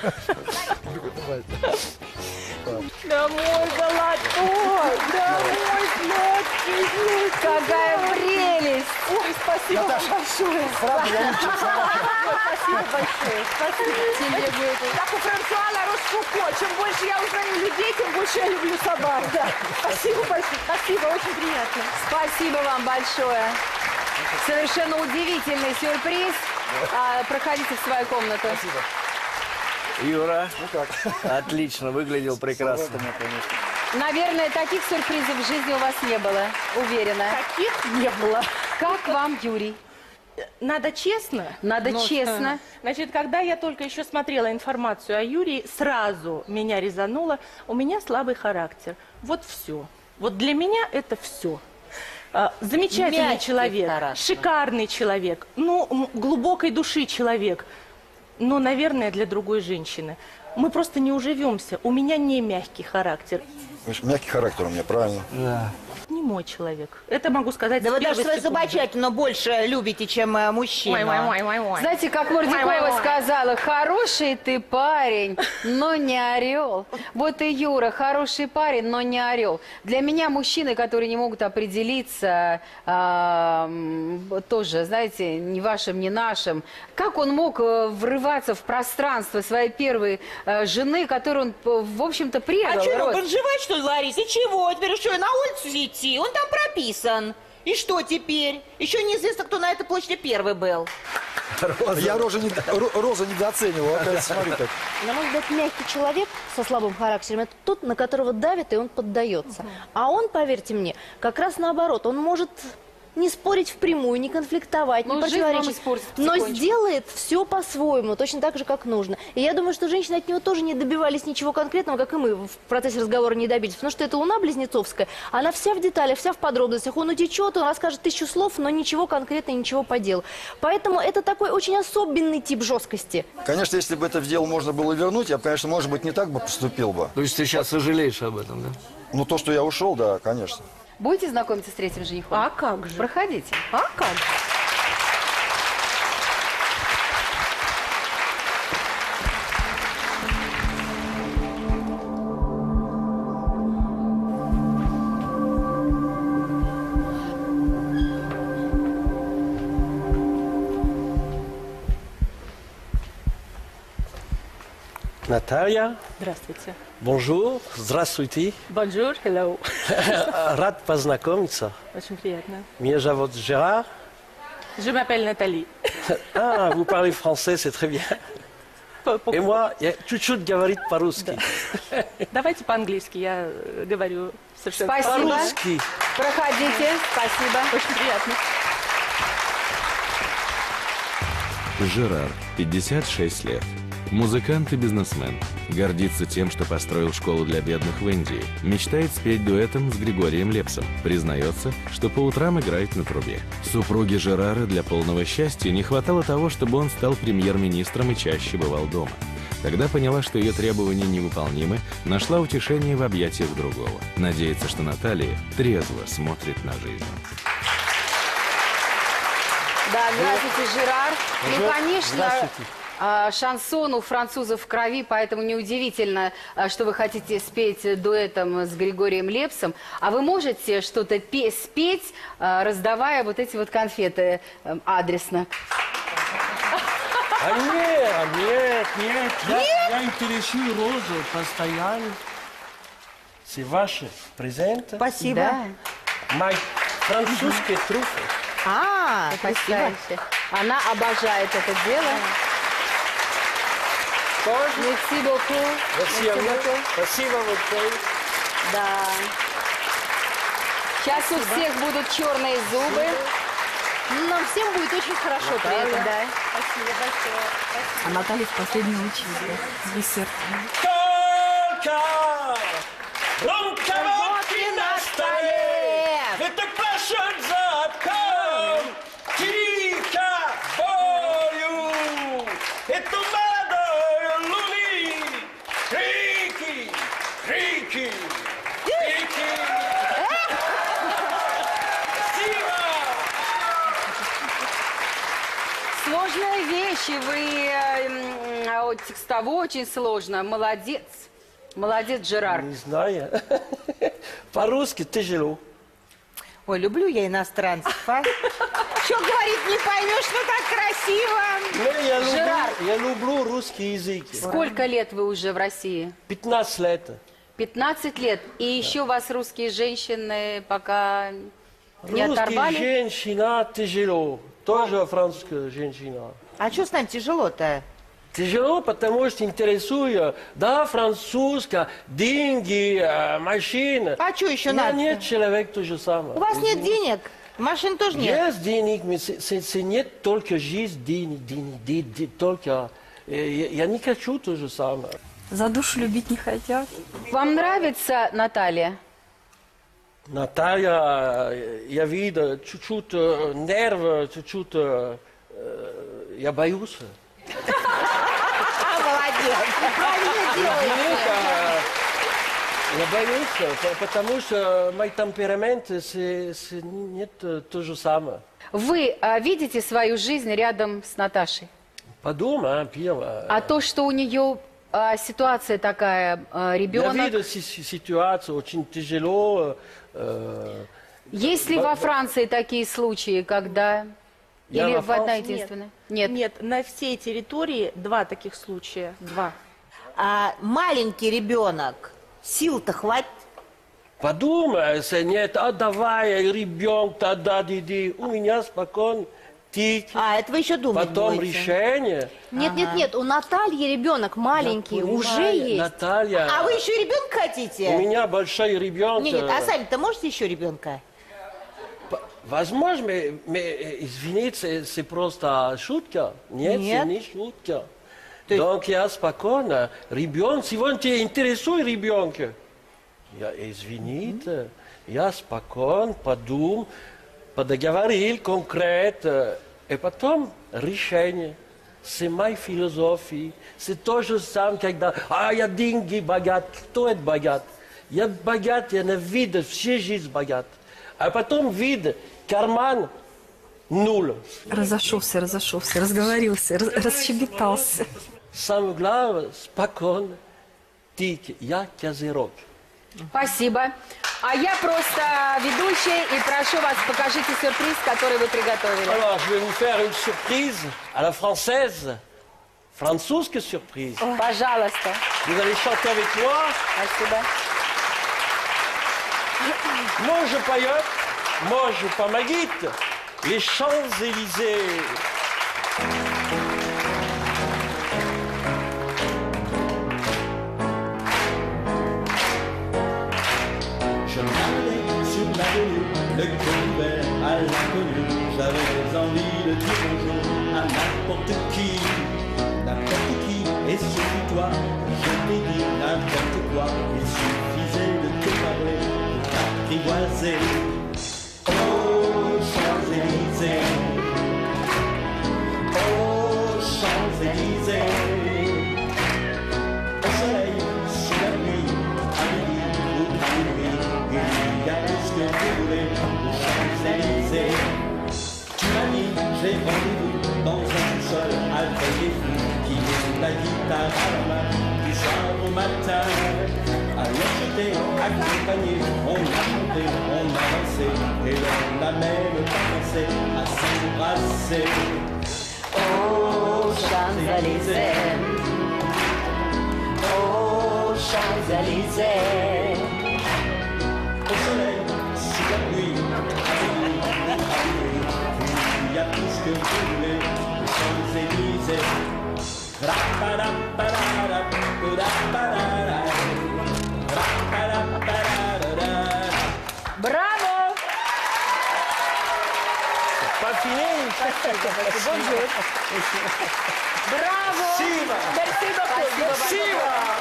золотой, домой, сладкий. Какая прелесть! Ой, спасибо вам большое. Спасибо большое. Спасибо. Как у Франсуа Ларош-Фуко. Чем больше я узнаю людей, тем больше я люблю собак. Да. Спасибо большое. Спасибо, очень приятно. Спасибо вам большое. Совершенно удивительный сюрприз. Проходите в свою комнату. Юра, Ну как? отлично, выглядел прекрасно. Наверное, таких сюрпризов в жизни у вас не было, уверена. Таких не было. Как вам, Юрий? Надо честно? Надо Ну, честно. Значит, когда я только еще смотрела информацию о Юрии, сразу меня резануло. У меня слабый характер. Вот все. Вот для меня это все. Замечательный Мягкий человек, характер. шикарный человек, ну, глубокой души человек. Но, наверное, для другой женщины. Мы просто не уживемся. У меня не мягкий характер. Мягкий характер у меня, правильно. Да. Не мой человек. Это могу сказать Да с вы даже первой свою секунды. собачатину больше любите, чем мужчина. Знаете, как Мордюкова сказала, хороший ты парень, но не орел. Вот и Юра, хороший парень, но не орел. Для меня мужчины, которые не могут определиться, тоже, знаете, ни вашим, ни нашим. Как он мог врываться в пространство своей первой жены, которую он, в общем-то, предал? А что, Род? подживать, что ли, Лариса? И чего? Теперь что, на улицу идти? Он там прописан. И что теперь? Еще неизвестно, кто на этой площади первый был. Я Розу недооценивал, оказывается, смотри как. На мой взгляд, мягкий человек со слабым характером – это тот, на которого давит, и он поддается. А он, поверьте мне, как раз наоборот. Он может не спорить впрямую, не конфликтовать, не жизнь вам противоречить, испортит но потихонечку. сделает все по-своему, точно так же, как нужно. И я думаю, что женщины от него тоже не добивались ничего конкретного, как и мы в процессе разговора не добились. Потому что эта луна близнецовская, она вся в деталях, вся в подробностях. Он утечет, он расскажет 1000 слов, но ничего конкретного, ничего по делу. Поэтому это такой очень особенный тип жесткости. Конечно, если бы это дело можно было вернуть, я бы, конечно, может быть, не так бы поступил бы. То есть ты сейчас сожалеешь об этом, да? Ну, то, что я ушел, да, конечно. Будете знакомиться с третьим женихом? А как же? Проходите. А как? Наталья, Здравствуйте. bonjour, здравствуйте. Bonjour, hello. Рад познакомиться. Очень приятно. Меня зовут Gérard. Je m'appelle Nathalie. Ah, vous parlez français, c'est très bien. Et moi, я чуть-чуть говорит по-русски. Давайте по-английски, я говорю совершенно Спасибо. По-русски. Проходите. Спасибо. Очень приятно. Жерар, 56 лет. Музыкант и бизнесмен. Гордится тем, что построил школу для бедных в Индии. Мечтает спеть дуэтом с Григорием Лепсом. Признается, что по утрам играет на трубе. Супруге Жерара для полного счастья не хватало того, чтобы он стал премьер-министром и чаще бывал дома. Когда поняла, что ее требования невыполнимы, нашла утешение в объятиях другого. Надеется, что Наталья трезво смотрит на жизнь. Да, здравствуйте, Жерар. Ну, конечно, Здравствуйте. шансон у французов в крови, поэтому неудивительно, что вы хотите спеть дуэтом с Григорием Лепсом. А вы можете что-то спеть, раздавая вот эти вот конфеты адресно? Нет. Я интересую Розу постоянно. C'est ваши презенты. Спасибо. Да. Мои французские труфы. Спасибо. Потрясающе. Она обожает это дело. Merci beaucoup. Merci à vous. Спасибо большое. Да. Сейчас у всех будут черные зубы. Нам всем будет очень хорошо при этом. Да. А Наталья в последнюю училась с десертом. Только громко на столе. Это пляшет за окном. Тихо бою. Это молодой луны. Крики, крики, крики. Спасибо. Сложная вещь, и вы текстово очень сложно. Молодец. Молодец, Жерар. Не знаю. По-русски тяжело. Ой, люблю я иностранцев, а? Что говорит, не поймешь, что так красиво. Ну, Жерар. я люблю русский язык. Сколько лет вы уже в России? 15 лет. 15 лет. И еще вас русские женщины пока не Русская оторвали? женщина тяжело. Тоже французская женщина. А что с нами тяжело-то? Тяжело, потому что интересую, да, французская, деньги, машина. А что еще У меня надо? нет человек то же самое. У вас нет денег? Машин тоже нет? Есть денег, но c'est нет только жизнь, деньги, только... Я не хочу то же самое. За душу любить не хотят. Вам нравится Наталья? Наталья, я видел чуть-чуть нерв, чуть-чуть... Я боюсь. Молодец. Правильно делаете. Я боюсь, потому что мой темперамент нет то же самое. Вы видите свою жизнь рядом с Наташей? Подумай, первое. А то, что у нее ситуация такая, ребенок... Я видел ситуацию, очень тяжело. Есть ли во Франции такие случаи, когда... Или в одна единственная? Нет. Нет, на всей территории 2 таких случая. 2. А маленький ребенок, сил-то хватит? Подумай, нет, давай, ребенок, тогда иди. У меня спокойно, тихо. А, это вы еще думаете? Потом решение. Нет, у Натальи ребенок маленький, уже есть. Наталья. А вы еще ребенка хотите? У меня большой ребенок. Нет, а сами-то можете еще ребенка? Возможно, извините, c'est просто шутка. Нет, это не шутка. Donc я спокойно. Ребенок, сегодня тебя интересует ребенка. Извините, я спокойно подумал, подоговорил конкретно. И потом решение. C'est моя философия. C'est то же самое, когда я деньги богат. Кто это богат? Я богат, я не видел всю жизнь богат. А потом видно, карман нуль. Разошелся, разговорился, расщебетался. Самое главное, спокойно, тихо. Я козерог. Спасибо. А я просто ведущая и прошу вас, покажите сюрприз, который вы приготовили. Alors, je vais vous faire une surprise à la française. Французская сюрприз. Пожалуйста. Vous allez chanter avec moi. Спасибо. Moi, je поет, moi, je помогите. Les Champs-Élysées. Je m'allais sur l'avenue, le cœur ouvert à l'inconnu. J'avais envie de dire bonjour à n'importe qui. Et surtout toi, je t'ai dit n'importe quoi. Il suffisait de te parler pour t'apprivoiser. Oh, Champs-Élysées. Oh, Champs-Élysées. Au soleil, sous la nuit, à midi ou à minuit, il y a tout ce que vous voulez aux Champs-Élysées. Tu m'as dit, j'ai rendez-vous dans un sol avec des fous qui jouent la guitare à la main du soir au matin. Alors je t'ai accompagné, on a chanté, on a dansé et on a même commencé à s'embrasser. Oh, Champs-Élysées. Oh, Champs-Élysées. Au soleil, sous la pluie, il y a tout ce que vous voulez, les Champs-Élysées. Браво! Pas fini. Bonjour. Браво! Спасибо. Спасибо.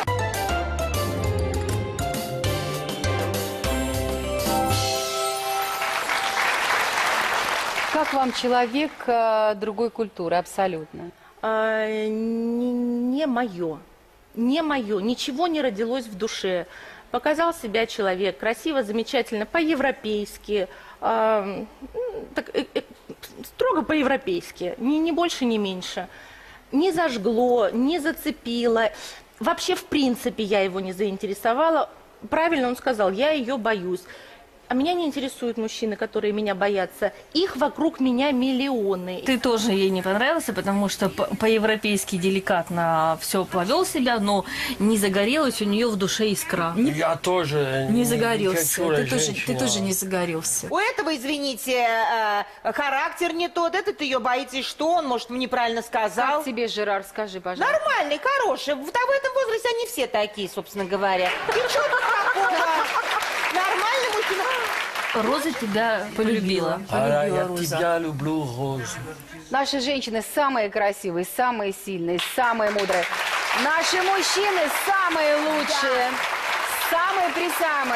Как вам человек другой культуры абсолютно? Не мое. Не мое. Ничего не родилось в душе. Показал себя человек красиво, замечательно, по-европейски, строго по-европейски, ни больше, ни меньше. Не зажгло, не зацепило. Вообще, в принципе, я его не заинтересовала. Правильно он сказал, я ее боюсь. А меня не интересуют мужчины, которые меня боятся. Их вокруг меня миллионы. Ты тоже ей не понравился, потому что по-европейски деликатно все повел себя, но не загорелась у нее в душе искра. Я тоже не загорелся. Ты тоже не загорелся. У этого, извините, характер не тот. Этот ее боится, что он, может, неправильно сказал. Как тебе, Жерар, скажи, пожалуйста. Нормальный, хороший. В этом возрасте они все такие, собственно говоря. Ничего такого. Нормальный мужчина. Роза тебя полюбила. Я тебя люблю, Роза. Наши женщины самые красивые, самые сильные, самые мудрые. Наши мужчины самые лучшие, самые-присамые.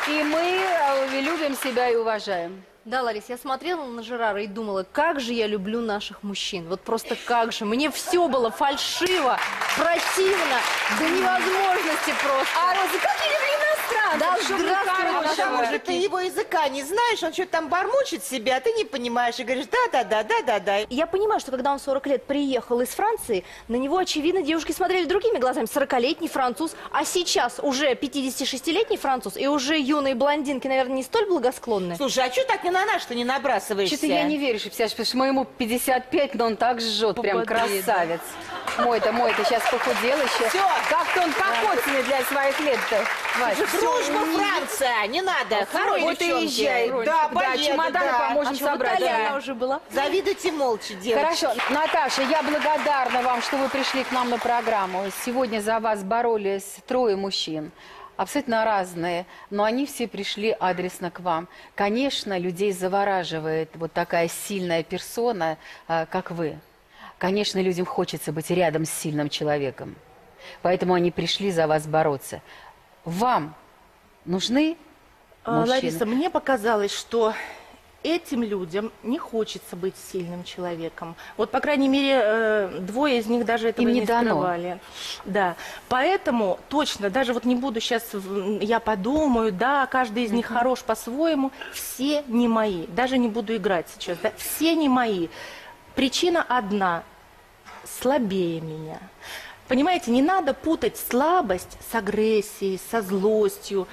И мы любим себя и уважаем. Да, Ларис, я смотрела на Жерара и думала, как же я люблю наших мужчин. Вот просто как же. Мне все было фальшиво, противно, до невозможности просто. А Роза, как я люблю иностранцев? Да, Чтобы здравствуй, потому что ты его языка не знаешь, он что-то там бормочет себя, а ты не понимаешь и говоришь да-да-да. Я понимаю, что когда он 40 лет приехал из Франции, на него, очевидно, девушки смотрели другими глазами. 40-летний француз, а сейчас уже 56-летний француз и уже юные блондинки, наверное, не столь благосклонны. Слушай, а что так на наш-то не набрасываешься? Что-то я не верю, потому что моему 55, но он так жжет, прям красавец. Мой-то сейчас похудел еще. Все. Как-то он покоцанный для своих лет-то. Дружба, Франция, не надо. Хорошей Вот и девчонки. езжай. Да, Да, чемоданы поможем собрать. Я уже была. Завидуйте молча, девочки. Хорошо. Наташа, я благодарна вам, что вы пришли к нам на программу. Сегодня за вас боролись 3 мужчин. Абсолютно разные, но они все пришли адресно к вам. Конечно, людей завораживает вот такая сильная персона, как вы. Конечно, людям хочется быть рядом с сильным человеком. Поэтому они пришли за вас бороться. Вам нужны мужчины? Лариса, мне показалось, что этим людям не хочется быть сильным человеком. Вот, по крайней мере, 2 из них даже этого Им не не дано. скрывали. Да. Поэтому точно, даже вот не буду сейчас, я подумаю, да, каждый из них хорош по-своему, все не мои. Даже не буду играть сейчас, да, все не мои. Причина одна – слабее меня. Понимаете, не надо путать слабость с агрессией, со злостью.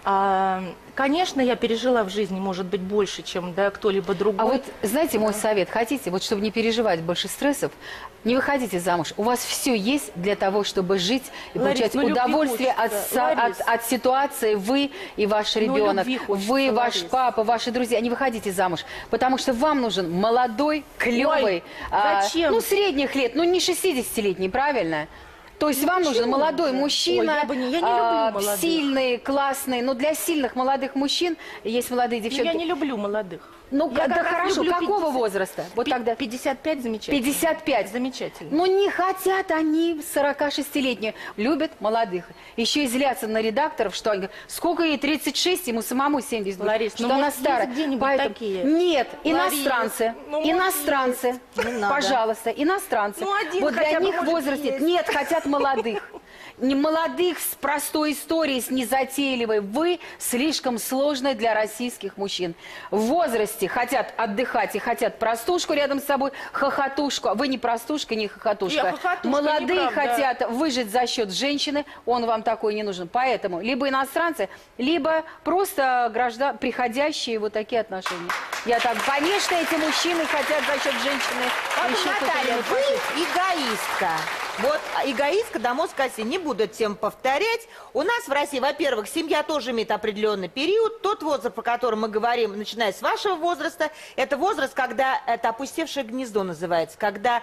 Конечно, я пережила в жизни, может быть, больше, чем кто-либо другой. А вот, знаете, мой совет, хотите, вот чтобы не переживать больше стрессов, не выходите замуж. У вас все есть для того, чтобы жить и Ларис, получать удовольствие от ситуации, вы и ваш ребенок, вы, ваш папа, ваши друзья. Не выходите замуж, потому что вам нужен молодой, клевый, зачем? ну, средних лет, ну, не 60-летний, правильно? То есть вам нужен молодой мужчина, я не люблю молодых. сильный, классный. Но для сильных молодых мужчин есть молодые девчонки. Я не люблю молодых. Ну, Я да как раз хорошо, люблю какого 50. возраста? Вот тогда 55 замечательно. 55. Замечательно. Ну, не хотят они 46-летние. Любят молодых. Еще и злятся на редакторов, что они говорят, сколько ей 36, ему самому 70. Ларис, что ну, она может, старая. есть где-нибудь Поэтому... такие? Нет, Ларис, иностранцы. ну, Иностранцы. Пожалуйста, иностранцы. Ну, один вот хотя для бы, них может, возраст есть. нет, хотят молодых. Не молодых с простой историей, с незатейливой. Вы слишком сложны для российских мужчин. В возрасте хотят отдыхать и хотят простушку рядом с собой, хохотушку. Вы не простушка, не хохотушка. Молодые хотят выжить за счет женщины, он вам такой не нужен. Поэтому либо иностранцы, либо просто приходящие вот такие отношения. Я так, конечно, эти мужчины хотят за счет женщины. Еще Наталья, вы эгоистка. Вот эгоистка до мозга костей. Не буду эту тему повторять. У нас в России, во-первых, семья тоже имеет определенный период. Тот возраст, по которому мы говорим, начиная с вашего возраста, это возраст, когда это опустевшее гнездо называется. Когда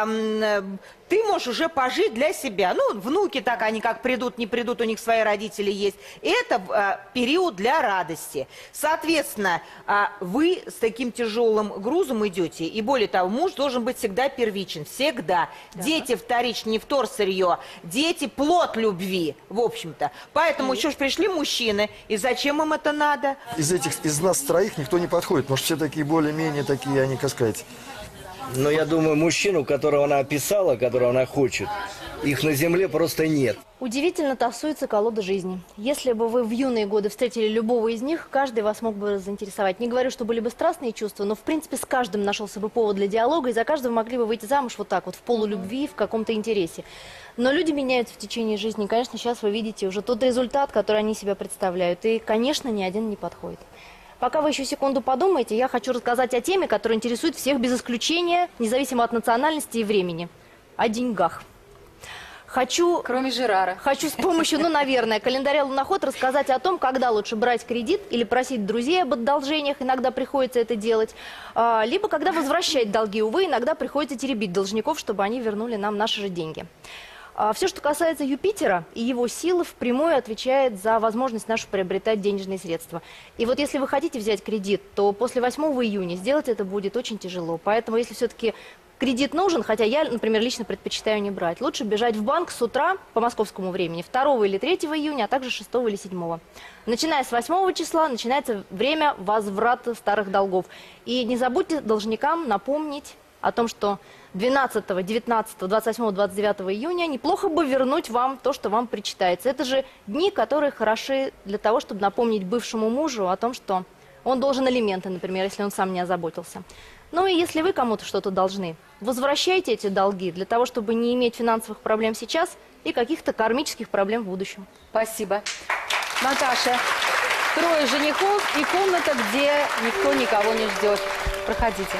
ты можешь уже пожить для себя. Ну, внуки так, они как придут, не придут, у них свои родители есть. Это период для радости. Соответственно, вы с таким тяжелым грузом идете. И более того, муж должен быть всегда первичен. Всегда. Да. Дети вторичны, не вторсырье. Дети плод любви, в общем-то. Поэтому еще ж пришли мужчины. И зачем им это надо? Из нас 3 никто не подходит. Может, все такие более-менее такие, они, как сказать... Но я думаю, мужчину, которого она описала, которого она хочет, их на земле просто нет. Удивительно тасуется колода жизни. Если бы вы в юные годы встретили любого из них, каждый вас мог бы заинтересовать. Не говорю, что были бы страстные чувства, но в принципе с каждым нашелся бы повод для диалога, и за каждого могли бы выйти замуж вот так вот, в полулюбви, в каком-то интересе. Но люди меняются в течение жизни. И, конечно, сейчас вы видите уже тот результат, который они себя представляют. И, конечно, ни один не подходит. Пока вы еще секунду подумаете, я хочу рассказать о теме, которая интересует всех без исключения, независимо от национальности и времени. О деньгах. Кроме Жерара. Хочу с помощью, наверное, календаря луноход рассказать о том, когда лучше брать кредит или просить друзей об одолжениях, иногда приходится это делать, либо когда возвращать долги, увы, иногда приходится теребить должников, чтобы они вернули нам наши же деньги. Все, что касается Юпитера и его силы, впрямую отвечает за возможность нашу приобретать денежные средства. И вот если вы хотите взять кредит, то после 8 июня сделать это будет очень тяжело. Поэтому, если все-таки кредит нужен, хотя я, например, лично предпочитаю не брать. Лучше бежать в банк с утра по московскому времени, 2 или 3 июня, а также 6 или 7. Начиная с 8 числа начинается время возврата старых долгов. И не забудьте должникам напомнить о том, что 12, 19, 28, 29 июня неплохо бы вернуть вам то, что вам причитается. Это же дни, которые хороши для того, чтобы напомнить бывшему мужу о том, что он должен алименты, например, если он сам не озаботился. Ну и если вы кому-то что-то должны, возвращайте эти долги для того, чтобы не иметь финансовых проблем сейчас и каких-то кармических проблем в будущем. Спасибо. Наташа, 3 женихов и комната, где никто никого не ждет. Проходите.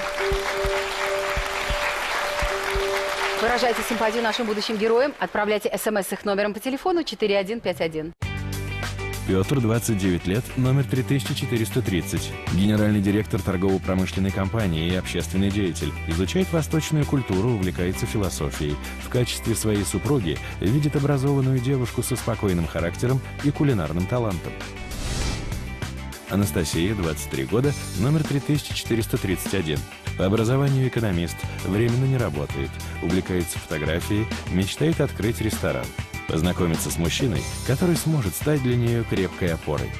Выражайте симпатию нашим будущим героям. Отправляйте смс с их номером по телефону 4151. Петр, 29 лет, номер 3430. Генеральный директор торгово-промышленной компании и общественный деятель. Изучает восточную культуру, увлекается философией. В качестве своей супруги видит образованную девушку со спокойным характером и кулинарным талантом. Анастасия, 23 года, номер 3431. По образованию экономист, временно не работает, увлекается фотографией, мечтает открыть ресторан. Познакомиться с мужчиной, который сможет стать для нее крепкой опорой.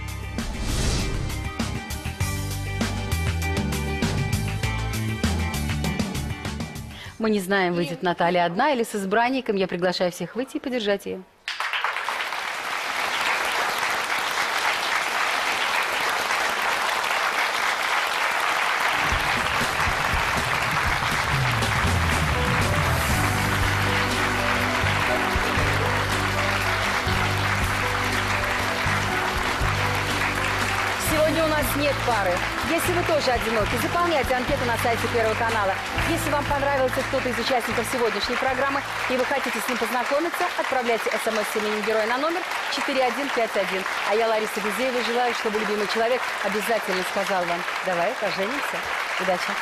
Мы не знаем, выйдет Наталья одна или с избранником. Я приглашаю всех выйти и поддержать ее. Сегодня у нас нет пары. Если вы тоже одиноки, заполняйте анкету на сайте Первого канала. Если вам понравился кто-то из участников сегодняшней программы и вы хотите с ним познакомиться, отправляйте смс с именем героя на номер 4151. А я, Лариса Гузеева, желаю, чтобы любимый человек обязательно сказал вам: давай поженимся. Удачи.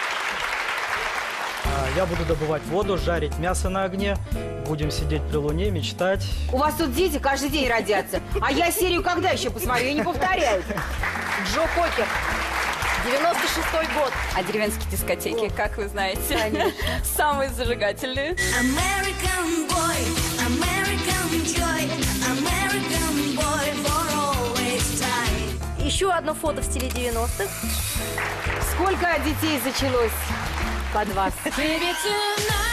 Я буду добывать воду, жарить мясо на огне. Будем сидеть при луне, мечтать. У вас тут дети каждый день родятся. А я серию когда еще посмотрю? Я не повторяю. Джо Кокер, 96-й год. А деревенские дискотеки, как вы знаете, самые зажигательные. American boy, American joy, American boy for always time. Еще одно фото в стиле 90-х. Сколько детей зачалось под вас? Baby, tonight.